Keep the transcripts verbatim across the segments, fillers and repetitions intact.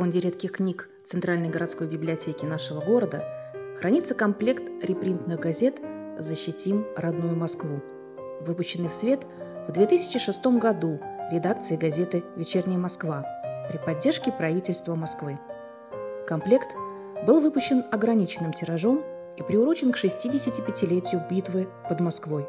Фонде редких книг Центральной городской библиотеки нашего города хранится комплект репринтных газет «Защитим родную Москву», выпущенный в свет в две тысячи шестом году редакцией газеты «Вечерняя Москва» при поддержке правительства Москвы. Комплект был выпущен ограниченным тиражом и приурочен к шестидесятипятилетию битвы под Москвой.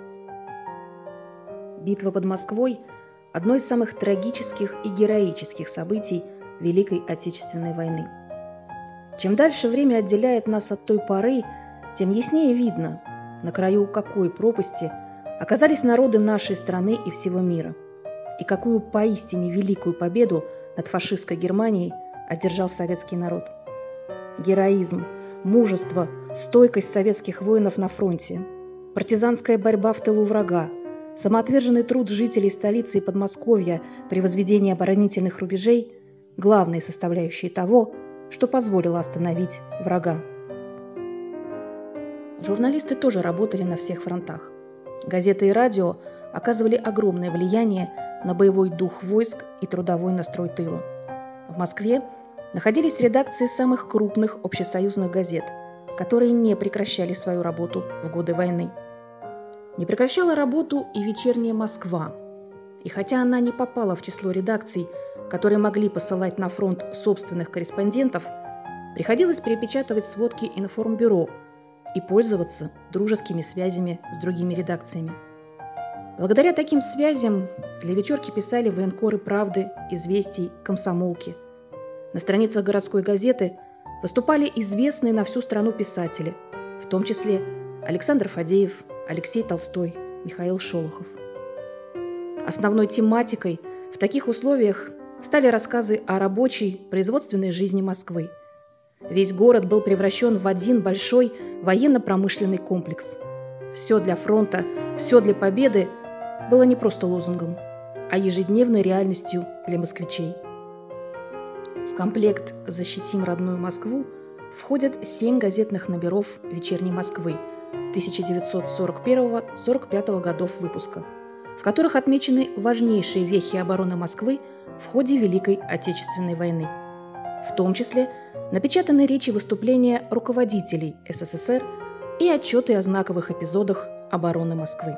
Битва под Москвой – одно из самых трагических и героических событий Великой Отечественной войны. Чем дальше время отделяет нас от той поры, тем яснее видно, на краю какой пропасти оказались народы нашей страны и всего мира, и какую поистине великую победу над фашистской Германией одержал советский народ. Героизм, мужество, стойкость советских воинов на фронте, партизанская борьба в тылу врага, самоотверженный труд жителей столицы и Подмосковья при возведении оборонительных рубежей – главные составляющие того, что позволило остановить врага. Журналисты тоже работали на всех фронтах. Газеты и радио оказывали огромное влияние на боевой дух войск и трудовой настрой тыла. В Москве находились редакции самых крупных общесоюзных газет, которые не прекращали свою работу в годы войны. Не прекращала работу и «Вечерняя Москва». И хотя она не попала в число редакций, которые могли посылать на фронт собственных корреспондентов, приходилось перепечатывать сводки информбюро и пользоваться дружескими связями с другими редакциями. Благодаря таким связям для «Вечерки» писали военкоры «Правды», «Известий», «Комсомолки». На страницах городской газеты выступали известные на всю страну писатели, в том числе Александр Фадеев, Алексей Толстой, Михаил Шолохов. Основной тематикой в таких условиях стали рассказы о рабочей, производственной жизни Москвы. Весь город был превращен в один большой военно-промышленный комплекс. «Все для фронта, все для победы» было не просто лозунгом, а ежедневной реальностью для москвичей. В комплект «Защитим родную Москву» входят семь газетных номеров «Вечерней Москвы» тысяча девятьсот сорок первого — сорок пятого годов выпуска, в которых отмечены важнейшие вехи обороны Москвы в ходе Великой Отечественной войны. В том числе напечатаны речи выступления руководителей СССР и отчеты о знаковых эпизодах обороны Москвы.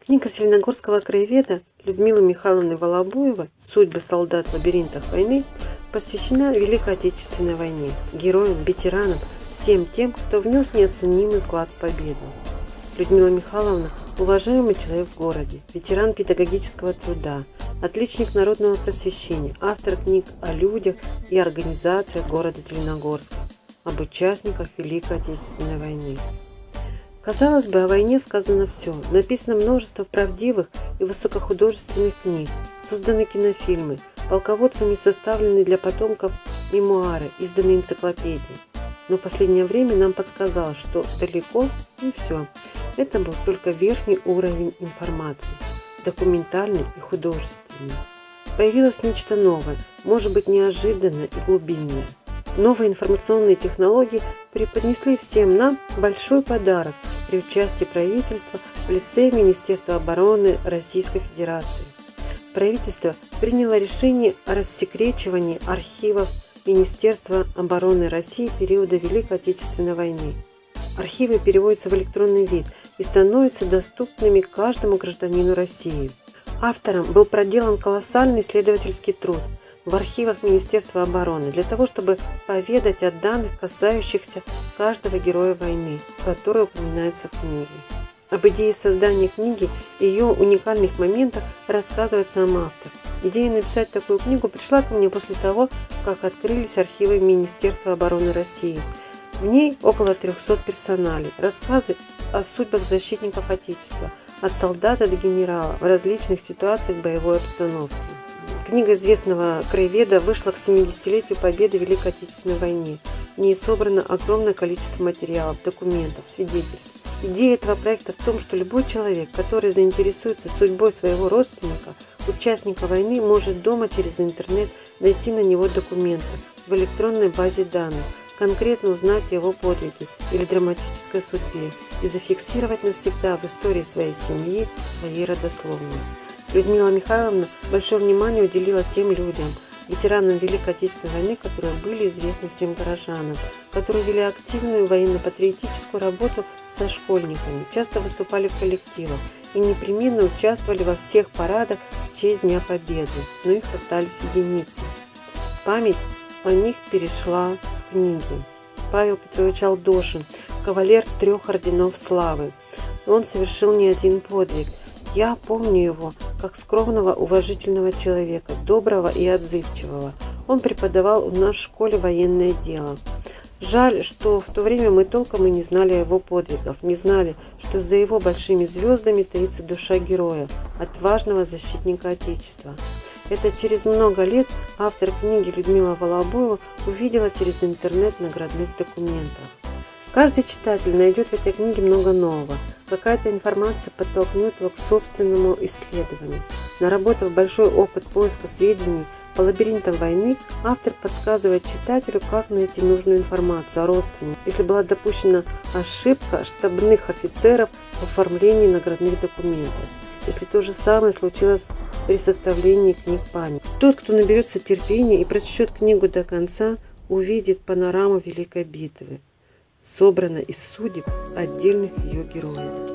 Книга зеленогорского краеведа Людмилы Михайловны Волобуевой «Судьбы солдат в лабиринтах войны» посвящена Великой Отечественной войне, героям, ветеранам, всем тем, кто внес неоценимый вклад в победу. Людмила Михайловна – уважаемый человек в городе, ветеран педагогического труда, отличник народного просвещения, автор книг о людях и организациях города Зеленогорска, об участниках Великой Отечественной войны. Казалось бы, о войне сказано все. Написано множество правдивых и высокохудожественных книг, созданы кинофильмы, полководцами составлены для потомков мемуары, изданы энциклопедии. Но последнее время нам подсказало, что далеко не все. Это был только верхний уровень информации, документальный и художественный. Появилось нечто новое, может быть неожиданное и глубинное. Новые информационные технологии преподнесли всем нам большой подарок при участии правительства в лице Министерства обороны Российской Федерации. Правительство приняло решение о рассекречивании архивов Министерства обороны России периода Великой Отечественной войны. Архивы переводятся в электронный вид и становятся доступными каждому гражданину России. Автором был проделан колоссальный исследовательский труд в архивах Министерства обороны для того, чтобы поведать о данных, касающихся каждого героя войны, который упоминается в книге. Об идее создания книги и ее уникальных моментах рассказывает сам автор. Идея написать такую книгу пришла ко мне после того, как открылись архивы Министерства обороны России. В ней около трёхсот персоналей, рассказы о судьбах защитников Отечества, от солдата до генерала в различных ситуациях боевой обстановки. Книга известного краеведа вышла к семидесятилетию победы в Великой Отечественной войне. В ней собрано огромное количество материалов, документов, свидетельств. Идея этого проекта в том, что любой человек, который заинтересуется судьбой своего родственника, участника войны, может дома через интернет найти на него документы в электронной базе данных, конкретно узнать о его подвиге или драматической судьбе и зафиксировать навсегда в истории своей семьи, своей родословной. Людмила Михайловна большое внимание уделила тем людям, ветеранам Великой Отечественной войны, которые были известны всем горожанам, которые вели активную военно-патриотическую работу со школьниками, часто выступали в коллективах и непременно участвовали во всех парадах в честь Дня Победы, но их остались единицы. Память о них перешла в книги. Павел Петрович Алдошин, кавалер трех орденов славы. Он совершил не один подвиг. Я помню его как скромного, уважительного человека, доброго и отзывчивого. Он преподавал у нас в школе военное дело. Жаль, что в то время мы толком и не знали о его подвигах, не знали, что за его большими звездами таится душа героя, отважного защитника Отечества. Это через много лет автор книги Людмила Волобуева увидела через интернет в наградных документах. Каждый читатель найдет в этой книге много нового. Какая-то информация подтолкнет его к собственному исследованию. Наработав большой опыт поиска сведений по лабиринтам войны, автор подсказывает читателю, как найти нужную информацию о родственниках, если была допущена ошибка штабных офицеров в оформлении наградных документов, если то же самое случилось при составлении книг памяти. Тот, кто наберется терпения и прочтет книгу до конца, увидит панораму Великой битвы, собрана из судеб отдельных ее героев.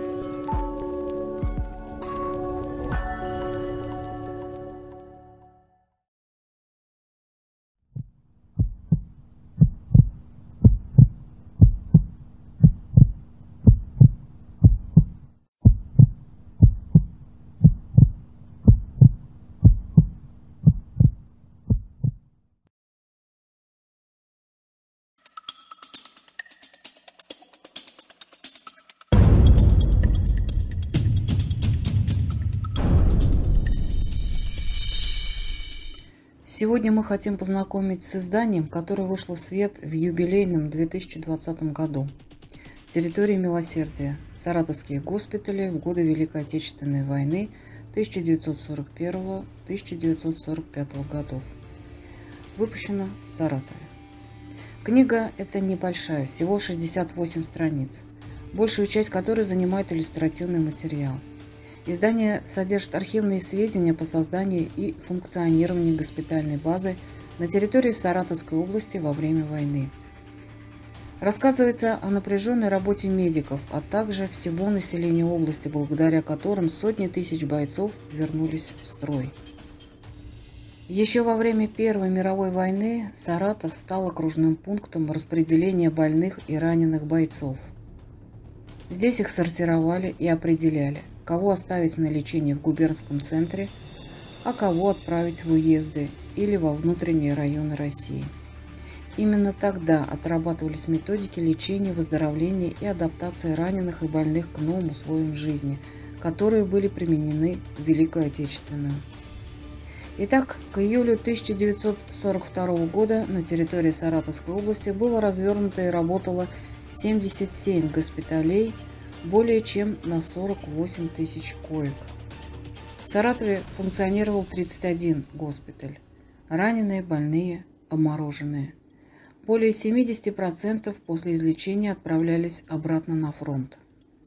Сегодня мы хотим познакомить с изданием, которое вышло в свет в юбилейном две тысячи двадцатом году. «Территория милосердия. Саратовские госпитали в годы Великой Отечественной войны тысяча девятьсот сорок первого — тысяча девятьсот сорок пятого годов». Выпущено в Саратове. Книга эта небольшая, всего шестьдесят восемь страниц, большую часть которой занимает иллюстративный материал. Издание содержит архивные сведения по созданию и функционированию госпитальной базы на территории Саратовской области во время войны. Рассказывается о напряженной работе медиков, а также всего населения области, благодаря которым сотни тысяч бойцов вернулись в строй. Еще во время Первой мировой войны Саратов стал окружным пунктом распределения больных и раненых бойцов. Здесь их сортировали и определяли, кого оставить на лечение в губернском центре, а кого отправить в уезды или во внутренние районы России. Именно тогда отрабатывались методики лечения, выздоровления и адаптации раненых и больных к новым условиям жизни, которые были применены в Великую Отечественную. Итак, к июлю тысяча девятьсот сорок второго года на территории Саратовской области было развернуто и работало семьдесят семь госпиталей, более чем на сорок восемь тысяч коек. В Саратове функционировал тридцать один госпиталь. Раненые, больные, обмороженные. Более семьдесят процентов после излечения отправлялись обратно на фронт.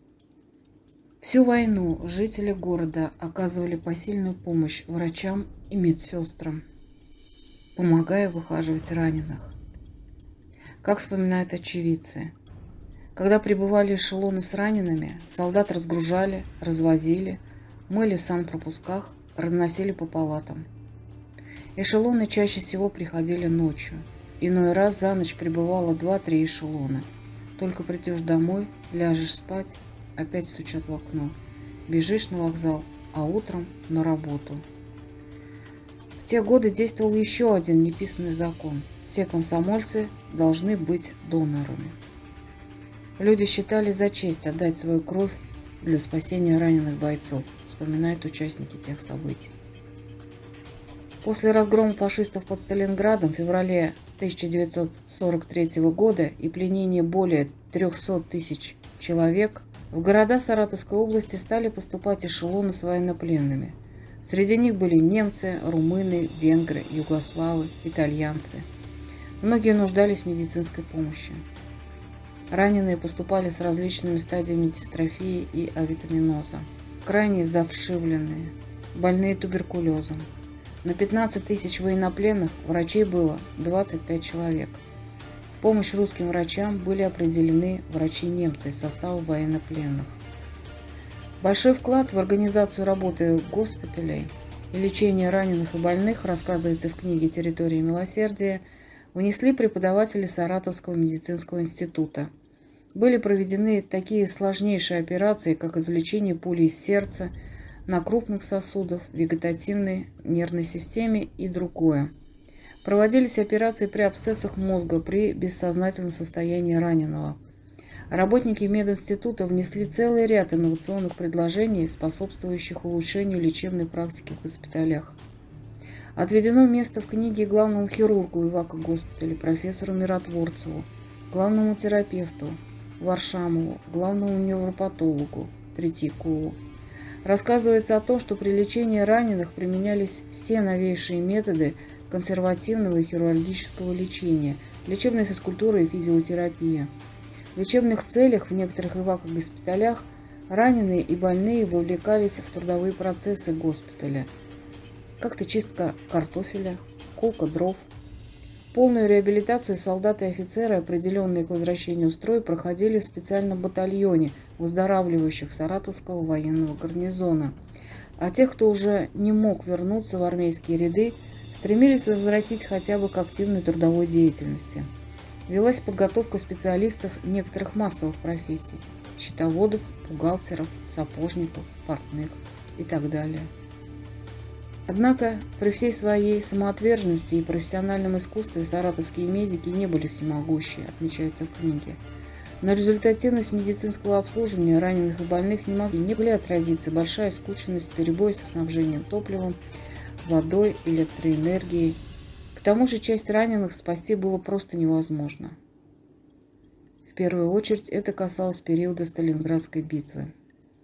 Всю войну жители города оказывали посильную помощь врачам и медсестрам, помогая выхаживать раненых. Как вспоминают очевидцы, когда прибывали эшелоны с ранеными, солдат разгружали, развозили, мыли в санпропусках, разносили по палатам. Эшелоны чаще всего приходили ночью. Иной раз за ночь прибывало два-три эшелона. Только придешь домой, ляжешь спать, опять стучат в окно. Бежишь на вокзал, а утром на работу. В те годы действовал еще один неписанный закон. Все комсомольцы должны быть донорами. Люди считали за честь отдать свою кровь для спасения раненых бойцов, вспоминают участники тех событий. После разгрома фашистов под Сталинградом в феврале тысяча девятьсот сорок третьего года и пленения более трёхсот тысяч человек, в города Саратовской области стали поступать эшелоны с военнопленными. Среди них были немцы, румыны, венгры, югославы, итальянцы. Многие нуждались в медицинской помощи. Раненые поступали с различными стадиями дистрофии и авитаминоза. Крайне завшивленные, больные туберкулезом. На пятнадцать тысяч военнопленных врачей было двадцать пять человек. В помощь русским врачам были определены врачи-немцы из состава военнопленных. Большой вклад в организацию работы госпиталей и лечение раненых и больных, рассказывается в книге «Территория милосердия», внесли преподаватели Саратовского медицинского института. Были проведены такие сложнейшие операции, как извлечение пули из сердца, на крупных сосудах, вегетативной нервной системе и другое. Проводились операции при абсцессах мозга при бессознательном состоянии раненого. Работники мединститута внесли целый ряд инновационных предложений, способствующих улучшению лечебной практики в госпиталях. Отведено место в книге главному хирургу Ивако-госпиталя профессору Миротворцеву, главному терапевту Варшамову, главному невропатологу Третьякову. Рассказывается о том, что при лечении раненых применялись все новейшие методы консервативного и хирургического лечения, лечебная физкультура и физиотерапия. В лечебных целях в некоторых эвакогоспиталях раненые и больные вовлекались в трудовые процессы госпиталя, как-то чистка картофеля, колка дров. Полную реабилитацию солдаты и офицеры, определенные к возвращению в строй, проходили в специальном батальоне выздоравливающих Саратовского военного гарнизона. А тех, кто уже не мог вернуться в армейские ряды, стремились возвратить хотя бы к активной трудовой деятельности. Велась подготовка специалистов некоторых массовых профессий – счетоводов, бухгалтеров, сапожников, портных и так далее. Однако при всей своей самоотверженности и профессиональном искусстве саратовские медики не были всемогущие, отмечается в книге. На результативность медицинского обслуживания раненых и больных не могли, не могли отразиться большая скученность, перебои со снабжением топливом, водой, электроэнергией. К тому же часть раненых спасти было просто невозможно. В первую очередь это касалось периода Сталинградской битвы.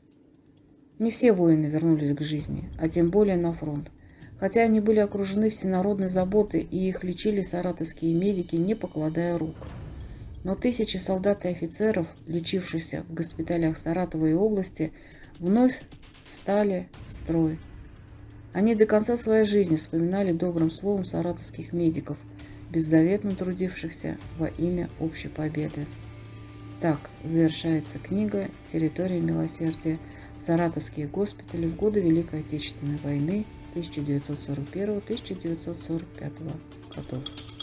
Не все воины вернулись к жизни, а тем более на фронт. Хотя они были окружены всенародной заботой и их лечили саратовские медики, не покладая рук. Но тысячи солдат и офицеров, лечившихся в госпиталях Саратова и области, вновь стали в строй. Они до конца своей жизни вспоминали добрым словом саратовских медиков, беззаветно трудившихся во имя общей победы. Так завершается книга «Территория милосердия. Саратовские госпитали в годы Великой Отечественной войны тысяча девятьсот сорок первого — тысяча девятьсот сорок пятого годов».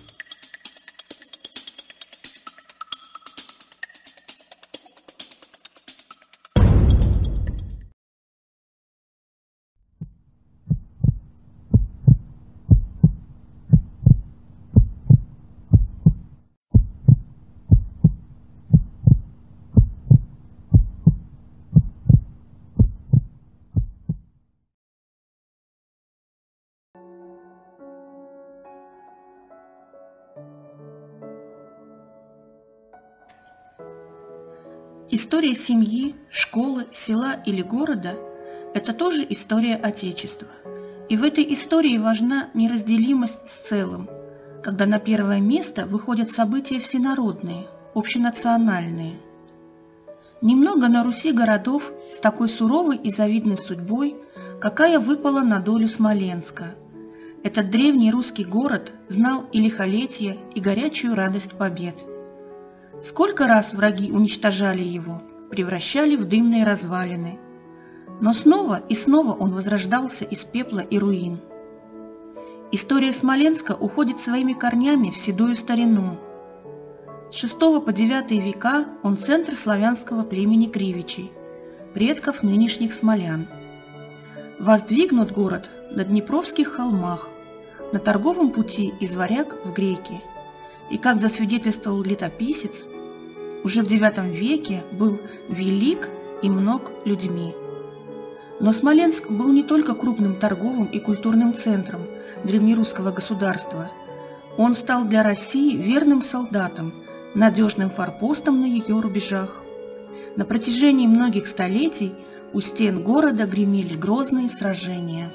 История семьи, школы, села или города – это тоже история Отечества. И в этой истории важна неразделимость с целым, когда на первое место выходят события всенародные, общенациональные. Немного на Руси городов с такой суровой и завидной судьбой, какая выпала на долю Смоленска. Этот древний русский город знал и лихолетие, и горячую радость побед. Сколько раз враги уничтожали его, превращали в дымные развалины. Но снова и снова он возрождался из пепла и руин. История Смоленска уходит своими корнями в седую старину. С шестого по девятый века он центр славянского племени Кривичей, предков нынешних смолян. Воздвигнут город на Днепровских холмах, на торговом пути из Варяг в Греки. И, как засвидетельствовал летописец, уже в девятом веке был велик и мног людьми. Но Смоленск был не только крупным торговым и культурным центром древнерусского государства. Он стал для России верным солдатом, надежным форпостом на ее рубежах. На протяжении многих столетий у стен города гремели грозные сражения.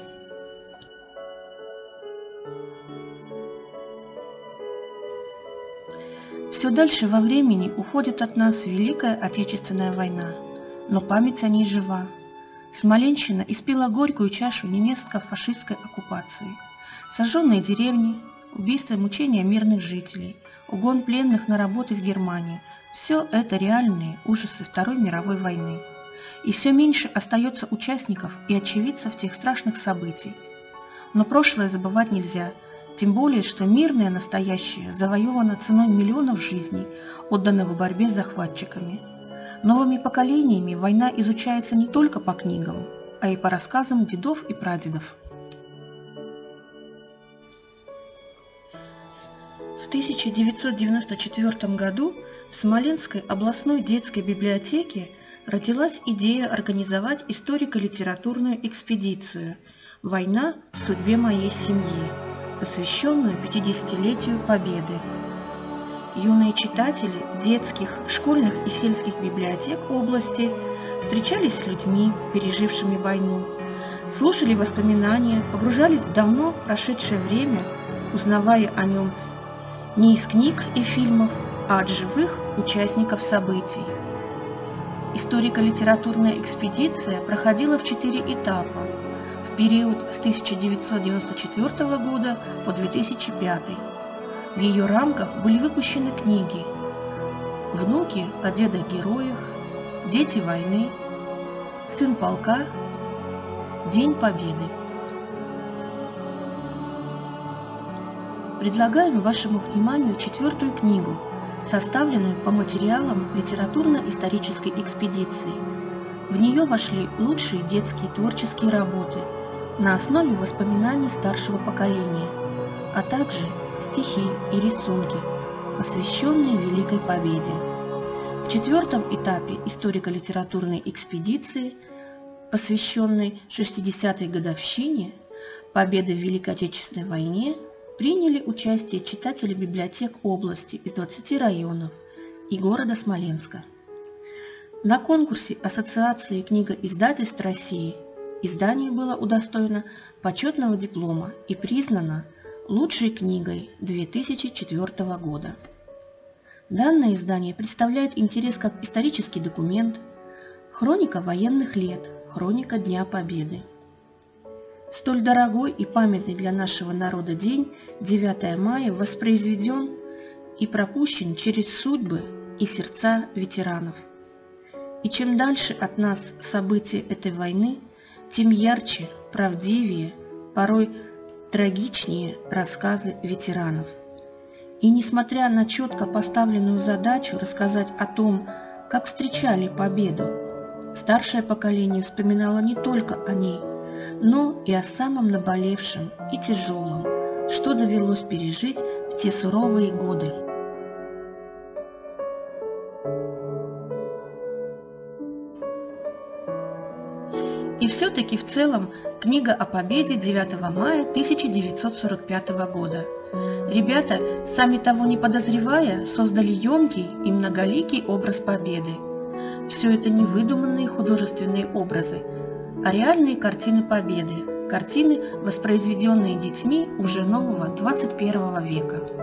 Все дальше во времени уходит от нас Великая Отечественная война, но память о ней жива. Смоленщина испила горькую чашу немецко-фашистской оккупации. Сожженные деревни, убийства и мучения мирных жителей, угон пленных на работы в Германии – все это реальные ужасы Второй мировой войны. И все меньше остается участников и очевидцев тех страшных событий. Но прошлое забывать нельзя. Тем более, что мирное настоящее завоевано ценой миллионов жизней, отданных в борьбе с захватчиками. Новыми поколениями война изучается не только по книгам, а и по рассказам дедов и прадедов. В тысяча девятьсот девяносто четвёртом году в Смоленской областной детской библиотеке родилась идея организовать историко-литературную экспедицию «Война в судьбе моей семьи», посвященную пятидесятилетию Победы. Юные читатели детских, школьных и сельских библиотек области встречались с людьми, пережившими войну, слушали воспоминания, погружались в давно прошедшее время, узнавая о нем не из книг и фильмов, а от живых участников событий. Историко-литературная экспедиция проходила в четыре этапа в период с тысяча девятьсот девяносто четвёртого года по две тысячи пятый. В ее рамках были выпущены книги «Внуки о дедах-героях», «Дети войны», «Сын полка», «День Победы». Предлагаем вашему вниманию четвертую книгу, составленную по материалам литературно-исторической экспедиции. В нее вошли лучшие детские творческие работы на основе воспоминаний старшего поколения, а также стихи и рисунки, посвященные Великой Победе. В четвертом этапе историко-литературной экспедиции, посвященной шестидесятой годовщине Победы в Великой Отечественной войне, приняли участие читатели библиотек области из двадцати районов и города Смоленска. На конкурсе Ассоциации книгоиздательств России издание было удостоено почетного диплома и признано лучшей книгой две тысячи четвёртого года. Данное издание представляет интерес как исторический документ, хроника военных лет, хроника Дня Победы. Столь дорогой и памятный для нашего народа день, девятое мая, воспроизведен и пропущен через судьбы и сердца ветеранов. И чем дальше от нас события этой войны, тем ярче, правдивее, порой трагичнее рассказы ветеранов. И несмотря на четко поставленную задачу рассказать о том, как встречали победу, старшее поколение вспоминало не только о ней, но и о самом наболевшем и тяжелом, что довелось пережить в те суровые годы. И все-таки в целом книга о победе девятого мая тысяча девятьсот сорок пятого года. Ребята, сами того не подозревая, создали емкий и многоликий образ победы. Все это не выдуманные художественные образы, а реальные картины победы, картины, воспроизведенные детьми уже нового двадцать первого века.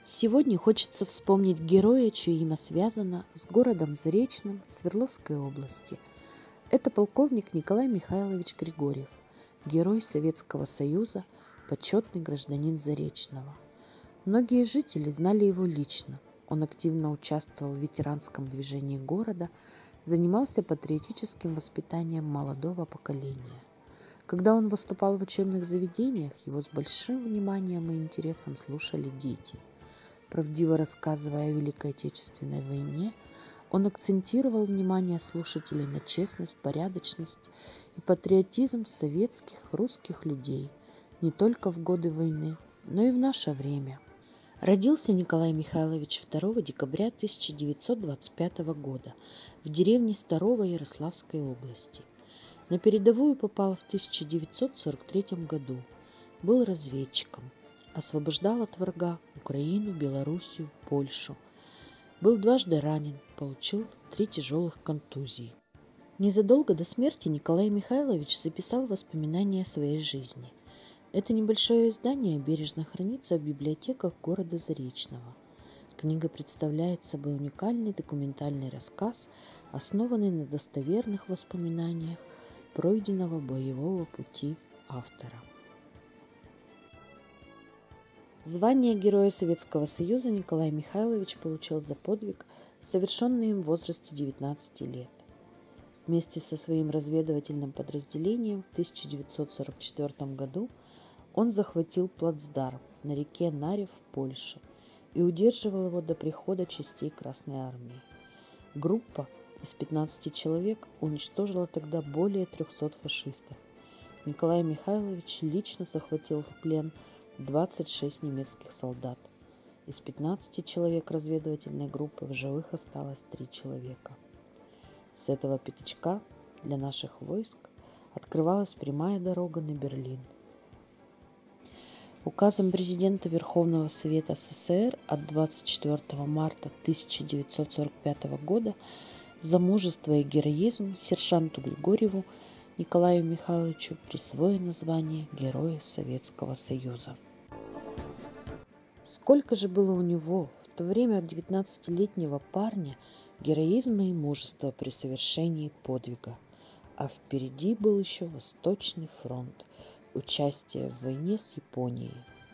Сегодня хочется вспомнить героя, чье имя связано с городом Заречным Свердловской области. Это полковник Николай Михайлович Григорьев, герой Советского Союза, почетный гражданин Заречного. Многие жители знали его лично. Он активно участвовал в ветеранском движении города, занимался патриотическим воспитанием молодого поколения. Когда он выступал в учебных заведениях, его с большим вниманием и интересом слушали дети. Правдиво рассказывая о Великой Отечественной войне, он акцентировал внимание слушателей на честность, порядочность и патриотизм советских, русских людей не только в годы войны, но и в наше время. Родился Николай Михайлович второго декабря тысяча девятьсот двадцать пятого года в деревне Старово Ярославской области. На передовую попал в тысяча девятьсот сорок третьем году. Был разведчиком. Освобождал от врага Украину, Белоруссию, Польшу. Был дважды ранен, получил три тяжелых контузии. Незадолго до смерти Николай Михайлович записал воспоминания о своей жизни. Это небольшое издание бережно хранится в библиотеках города Заречного. Книга представляет собой уникальный документальный рассказ, основанный на достоверных воспоминаниях пройденного боевого пути автора. Звание Героя Советского Союза Николай Михайлович получил за подвиг, совершенный им в возрасте девятнадцати лет. Вместе со своим разведывательным подразделением в тысяча девятьсот сорок четвёртом году он захватил плацдарм на реке Наре в Польше и удерживал его до прихода частей Красной Армии. Группа из пятнадцати человек уничтожила тогда более трехсот фашистов. Николай Михайлович лично захватил в плен двадцать шесть немецких солдат. Из пятнадцати человек разведывательной группы в живых осталось три человека. С этого пятачка для наших войск открывалась прямая дорога на Берлин. Указом президента Верховного Совета СССР от двадцать четвёртого марта тысяча девятьсот сорок пятого года за мужество и героизм сержанту Григорьеву Николаю Михайловичу присвоено звание Героя Советского Союза. Сколько же было у него в то время девятнадцатилетнего парня героизма и мужества при совершении подвига, а впереди был еще Восточный фронт, участие в войне с Японией.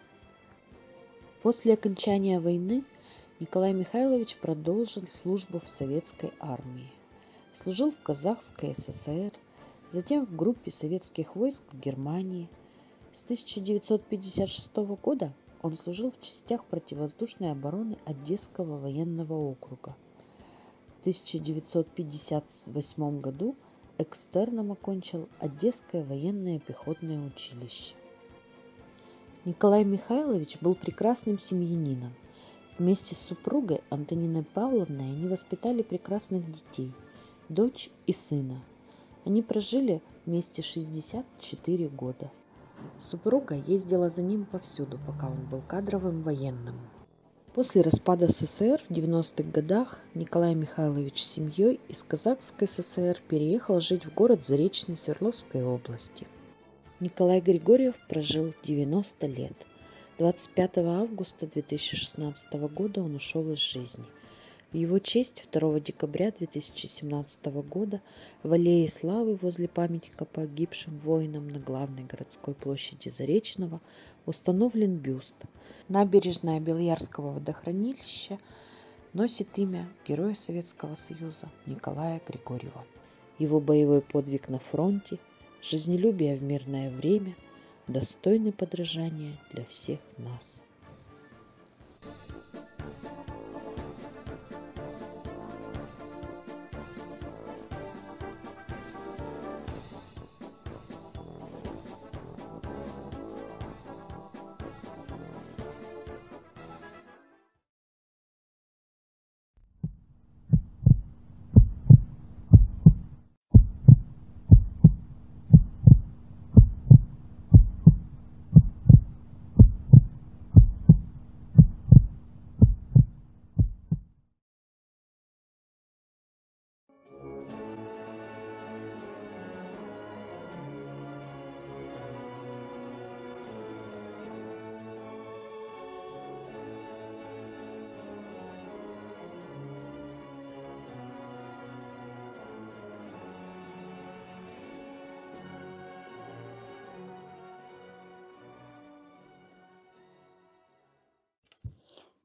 После окончания войны Николай Михайлович продолжил службу в советской армии. Служил в Казахской ССР, затем в группе советских войск в Германии. С тысяча девятьсот пятьдесят шестого года он служил в частях противовоздушной обороны Одесского военного округа. В тысяча девятьсот пятьдесят восьмом году экстерном окончил Одесское военное пехотное училище. Николай Михайлович был прекрасным семьянином. Вместе с супругой Антониной Павловной они воспитали прекрасных детей, дочь и сына. Они прожили вместе шестьдесят четыре года. Супруга ездила за ним повсюду, пока он был кадровым военным. После распада СССР в девяностых годах Николай Михайлович с семьей из Казахской ССР переехал жить в город Заречный Свердловской области. Николай Григорьев прожил девяносто лет. двадцать пятого августа две тысячи шестнадцатого года он ушел из жизни. В его честь второго декабря две тысячи семнадцатого года в Аллее Славы возле памятника погибшим воинам на главной городской площади Заречного установлен бюст. Набережная Белоярского водохранилища носит имя Героя Советского Союза Николая Григорьева. Его боевой подвиг на фронте, жизнелюбие в мирное время достойны подражания для всех нас.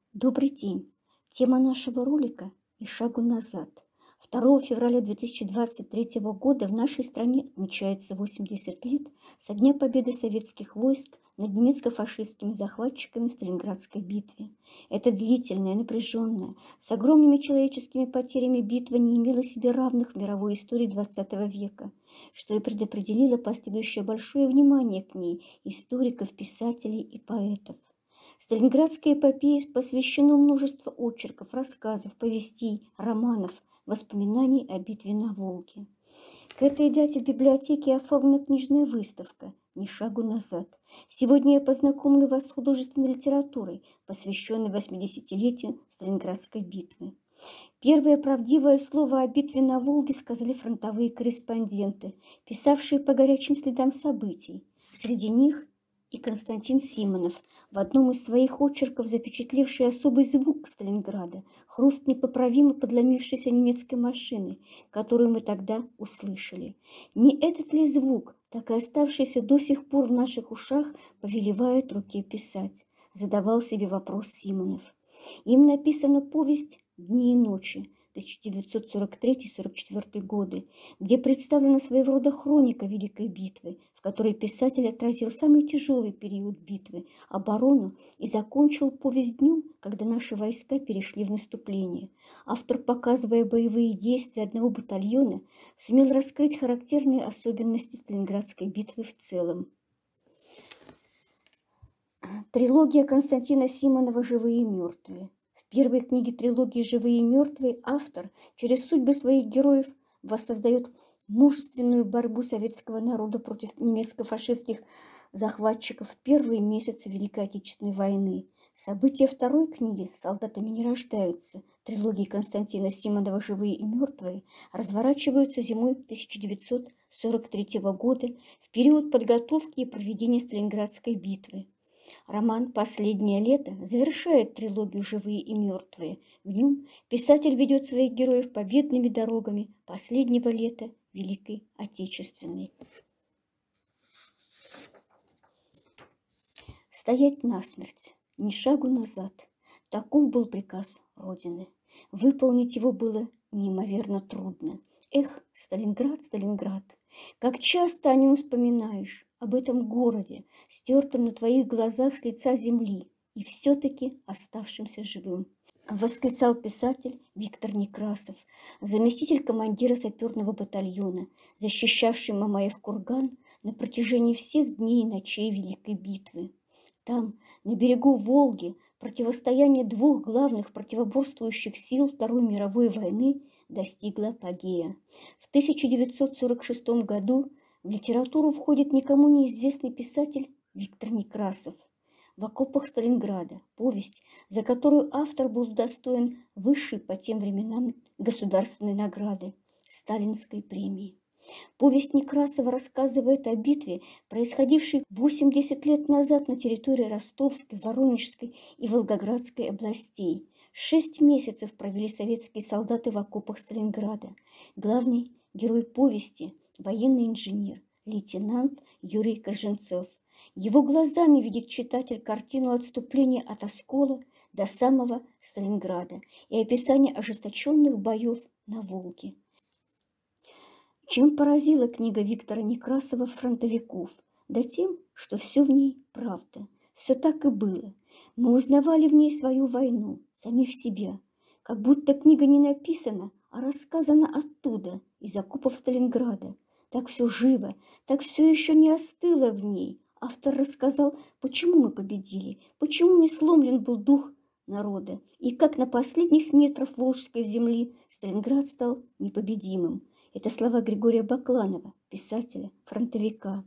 Добрый день! Тема нашего ролика «И шагу назад». второго февраля две тысячи двадцать третьего года в нашей стране отмечается восемьдесят лет со дня победы советских войск над немецко-фашистскими захватчиками в Сталинградской битве. Эта длительная, напряженная, с огромными человеческими потерями битва не имела себе равных в мировой истории двадцатого века, что и предопределило последующее большое внимание к ней историков, писателей и поэтов. Сталинградской эпопее посвящено множество очерков, рассказов, повестей, романов, воспоминаний о битве на Волге. К этой дате в библиотеке оформлена книжная выставка «Ни шагу назад». Сегодня я познакомлю вас с художественной литературой, посвященной восьмидесятилетию Сталинградской битвы. Первое правдивое слово о битве на Волге сказали фронтовые корреспонденты, писавшие по горячим следам событий. Среди них и Константин Симонов, в одном из своих очерков запечатлевший особый звук Сталинграда, хруст непоправимо подломившейся немецкой машины, которую мы тогда услышали. Не этот ли звук, так и оставшийся до сих пор в наших ушах, повелевает руке писать? Задавал себе вопрос Симонов. Им написана повесть «Дни и ночи» тысяча девятьсот сорок третий — сорок четвёртый годы, где представлена своего рода хроника Великой битвы, в которой писатель отразил самый тяжелый период битвы, оборону, и закончил повесть днем, когда наши войска перешли в наступление. Автор, показывая боевые действия одного батальона, сумел раскрыть характерные особенности Сталинградской битвы в целом. Трилогия Константина Симонова «Живые и мертвые». В первой книге трилогии «Живые и мертвые» автор через судьбы своих героев воссоздает мужественную борьбу советского народа против немецко-фашистских захватчиков в первые месяцы Великой Отечественной войны. События второй книги «Солдатами не рождаются» трилогии Константина Симонова «Живые и мертвые» разворачиваются зимой тысяча девятьсот сорок третьего года в период подготовки и проведения Сталинградской битвы. Роман «Последнее лето» завершает трилогию «Живые и мертвые». В нем писатель ведет своих героев победными дорогами последнего лета Великой Отечественной. Стоять насмерть, ни шагу назад. Таков был приказ Родины. Выполнить его было неимоверно трудно. Эх, Сталинград, Сталинград, как часто о нем вспоминаешь, об этом городе, стертом на твоих глазах с лица земли и все-таки оставшимся живым. Восклицал писатель Виктор Некрасов, заместитель командира саперного батальона, защищавший Мамаев курган на протяжении всех дней и ночей Великой битвы. Там, на берегу Волги, противостояние двух главных противоборствующих сил Второй мировой войны достигло апогея. В тысяча девятьсот сорок шестом году в литературу входит никому неизвестный писатель Виктор Некрасов. «В окопах Сталинграда» – повесть, за которую автор был удостоен высшей по тем временам государственной награды – Сталинской премии. Повесть Некрасова рассказывает о битве, происходившей восемьдесят лет назад на территории Ростовской, Воронежской и Волгоградской областей. Шесть месяцев провели советские солдаты в окопах Сталинграда. Главный герой повести – военный инженер, лейтенант Юрий Корженцев. Его глазами видит читатель картину отступления от Оскола до самого Сталинграда и описание ожесточенных боев на Волге. Чем поразила книга Виктора Некрасова фронтовиков? Да тем, что все в ней правда. Все так и было. Мы узнавали в ней свою войну, самих себя. Как будто книга не написана, а рассказана оттуда, из окопов Сталинграда. Так все живо, так все еще не остыло в ней. Автор рассказал, почему мы победили, почему не сломлен был дух народа, и как на последних метрах Волжской земли Сталинград стал непобедимым. Это слова Григория Бакланова, писателя, фронтовика.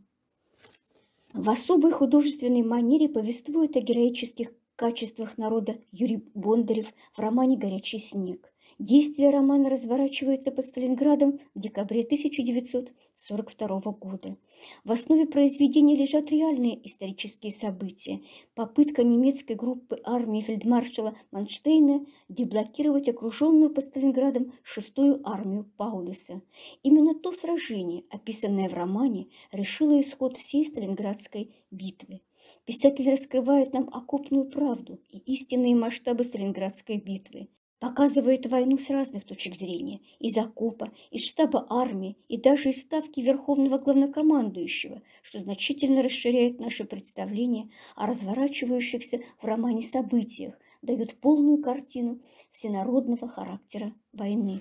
В особой художественной манере повествует о героических качествах народа Юрий Бондарев в романе «Горячий снег». Действие романа разворачивается под Сталинградом в декабре тысяча девятьсот сорок второго года. В основе произведения лежат реальные исторические события. Попытка немецкой группы армии фельдмаршала Манштейна деблокировать окруженную под Сталинградом шестую армию Паулюса. Именно то сражение, описанное в романе, решило исход всей Сталинградской битвы. Писатель раскрывает нам окопную правду и истинные масштабы Сталинградской битвы, показывает войну с разных точек зрения, из окопа, из штаба армии и даже из ставки Верховного Главнокомандующего, что значительно расширяет наше представление о разворачивающихся в романе событиях, дает полную картину всенародного характера войны.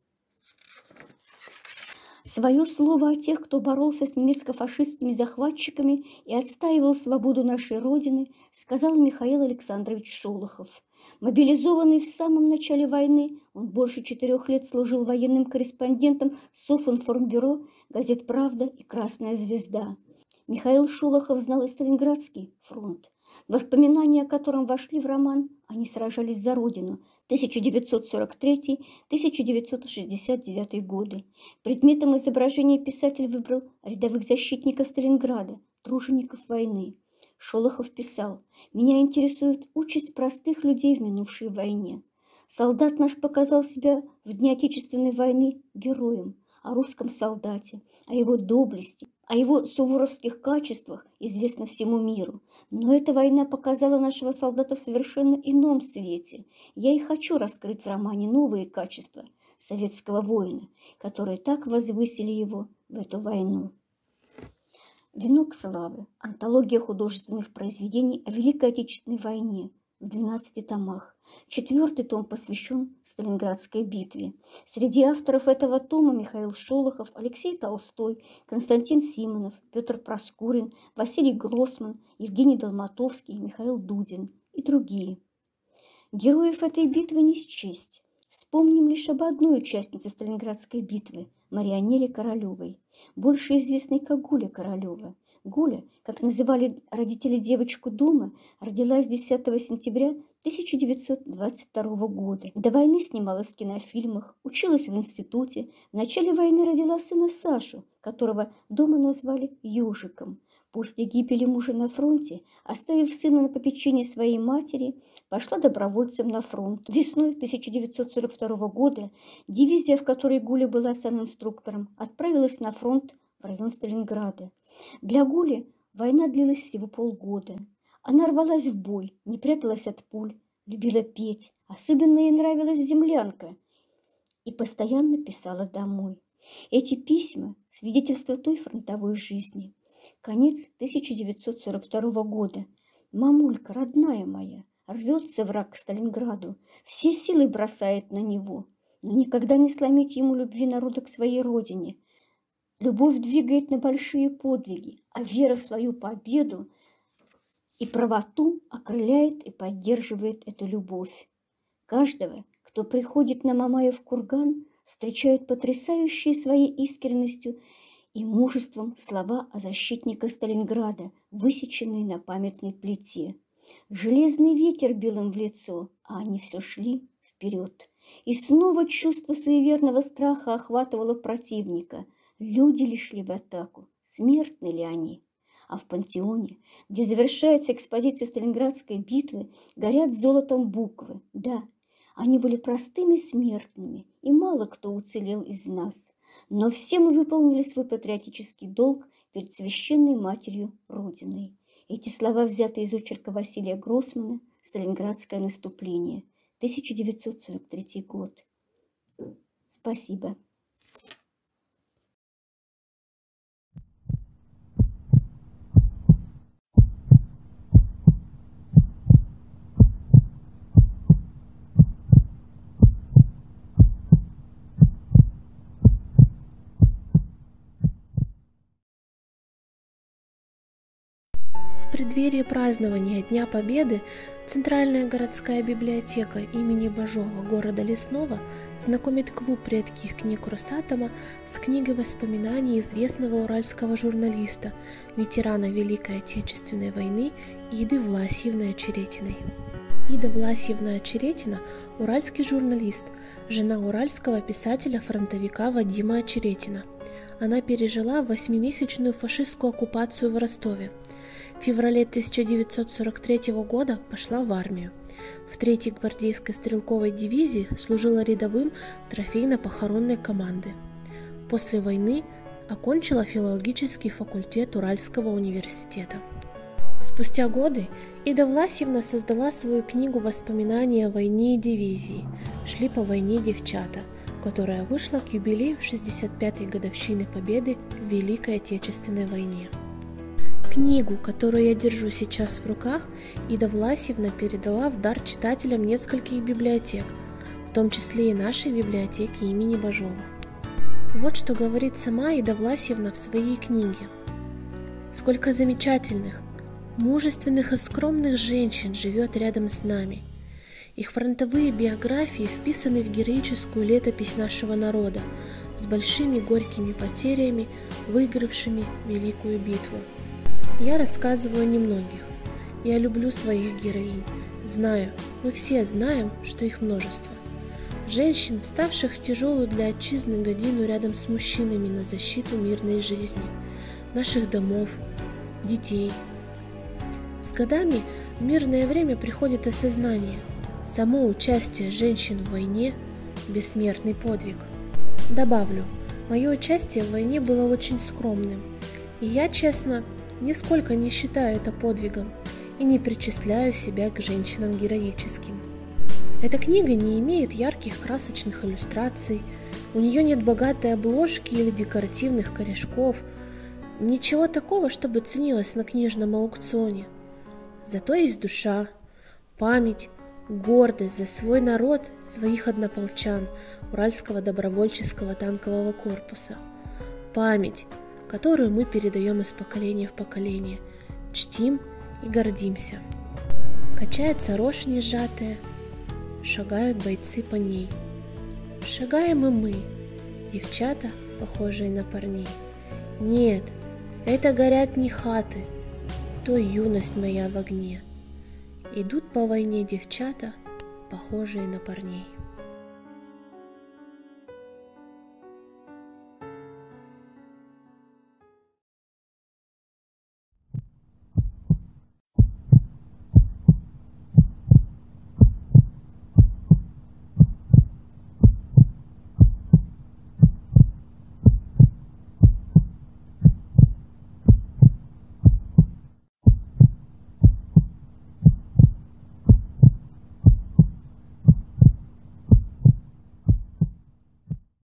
Свое слово о тех, кто боролся с немецко-фашистскими захватчиками и отстаивал свободу нашей Родины, сказал Михаил Александрович Шолохов. Мобилизованный в самом начале войны, он больше четырех лет служил военным корреспондентом Софинформбюро, газет «Правда» и «Красная звезда». Михаил Шолохов знал и Сталинградский фронт, воспоминания о котором вошли в роман «Они сражались за Родину» тысяча девятьсот сорок третий — тысяча девятьсот шестьдесят девятый годы. Предметом изображения писатель выбрал рядовых защитников Сталинграда, тружеников войны. Шолохов писал: «Меня интересует участь простых людей в минувшей войне. Солдат наш показал себя в дни Отечественной войны героем, о русском солдате, о его доблести, о его суворовских качествах известно всему миру. Но эта война показала нашего солдата в совершенно ином свете. Я и хочу раскрыть в романе новые качества советского воина, которые так возвысили его в эту войну». «Венок славы» – антология художественных произведений о Великой Отечественной войне в двенадцати томах. Четвертый том посвящен Сталинградской битве. Среди авторов этого тома Михаил Шолохов, Алексей Толстой, Константин Симонов, Петр Проскурин, Василий Гроссман, Евгений Долматовский, Михаил Дудин и другие. Героев этой битвы не счесть. Вспомним лишь об одной участнице Сталинградской битвы – Марианелле Королевой, больше известной как Гуля Королева. Гуля, как называли родители девочку дома, родилась десятого сентября тысяча девятьсот двадцать второго года. До войны снималась в кинофильмах, училась в институте. В начале войны родила сына Сашу, которого дома назвали Ёжиком. После гибели мужа на фронте, оставив сына на попечении своей матери, пошла добровольцем на фронт. Весной тысяча девятьсот сорок второго года дивизия, в которой Гуля была санинструктором, отправилась на фронт в район Сталинграда. Для Гули война длилась всего полгода. Она рвалась в бой, не пряталась от пуль, любила петь. Особенно ей нравилась землянка и постоянно писала домой. Эти письма – свидетельство той фронтовой жизни. Конец тысяча девятьсот сорок второго года. «Мамулька, родная моя, рвется враг к Сталинграду, все силы бросает на него, но никогда не сломить ему любви народа к своей родине. Любовь двигает на большие подвиги, а вера в свою победу и правоту окрыляет и поддерживает эту любовь. Каждого, кто приходит на Мамаев курган, встречает потрясающие своей искренностью и мужеством слова о защитниках Сталинграда, высеченные на памятной плите. Железный ветер бил им в лицо, а они все шли вперед. И снова чувство суеверного страха охватывало противника. Люди ли шли в атаку? Смертны ли они? А в пантеоне, где завершается экспозиция Сталинградской битвы, горят золотом буквы. Да, они были простыми смертными, и мало кто уцелел из нас. Но все мы выполнили свой патриотический долг перед священной матерью Родиной. Эти слова взяты из очерка Василия Гроссмана «Сталинградское наступление», тысяча девятьсот сорок третий год. Спасибо. В преддверии празднования Дня Победы Центральная городская библиотека имени Бажова города Лесного знакомит клуб редких книг Росатома с книгой воспоминаний известного уральского журналиста, ветерана Великой Отечественной войны Иды Власьевны Очеретиной. Ида Власьевна Очеретина – уральский журналист, жена уральского писателя-фронтовика Вадима Очеретина. Она пережила восьмимесячную фашистскую оккупацию в Ростове. В феврале тысяча девятьсот сорок третьего года пошла в армию. В третьей гвардейской стрелковой дивизии служила рядовым трофейно-похоронной команды. После войны окончила филологический факультет Уральского университета. С Спустя годы Ида Власьевна создала свою книгу «Воспоминания о войне и дивизии. Шли по войне девчата», которая вышла к юбилею шестьдесят пятой годовщины Победы в Великой Отечественной войне. Книгу, которую я держу сейчас в руках, Ида Власьевна передала в дар читателям нескольких библиотек, в том числе и нашей библиотеки имени Бажова. Вот что говорит сама Ида Власьевна в своей книге. Сколько замечательных, мужественных и скромных женщин живет рядом с нами. Их фронтовые биографии вписаны в героическую летопись нашего народа с большими горькими потерями, выигравшими великую битву. Я рассказываю о немногих. Я люблю своих героинь. Знаю, мы все знаем, что их множество. Женщин, вставших в тяжелую для отчизны годину рядом с мужчинами на защиту мирной жизни, наших домов, детей. С годами в мирное время приходит осознание. Само участие женщин в войне – бессмертный подвиг. Добавлю, мое участие в войне было очень скромным, и я, честно, нисколько не считаю это подвигом и не причисляю себя к женщинам героическим. Эта книга не имеет ярких красочных иллюстраций, у нее нет богатой обложки или декоративных корешков, ничего такого, чтобы ценилось на книжном аукционе. Зато есть душа, память, гордость за свой народ, своих однополчан Уральского добровольческого танкового корпуса. Память, которую мы передаем из поколения в поколение, чтим и гордимся. Качается рожь несжатая, шагают бойцы по ней. Шагаем и мы, девчата, похожие на парней. Нет, это горят не хаты, то юность моя в огне. Идут по войне девчата, похожие на парней.